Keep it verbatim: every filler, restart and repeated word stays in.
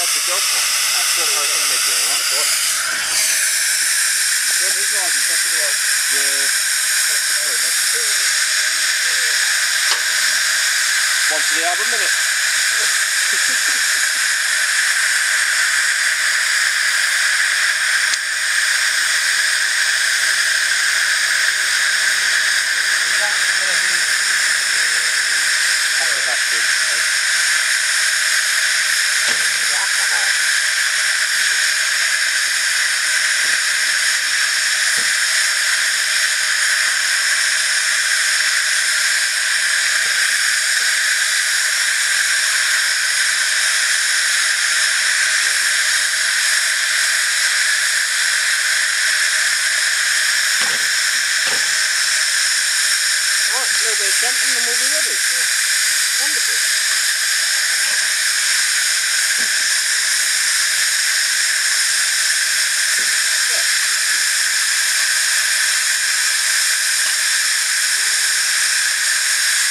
That's the job. That's what I reckon they do, right? That's what. Good, he's right, he's as well. Yeah. One for the album, innit?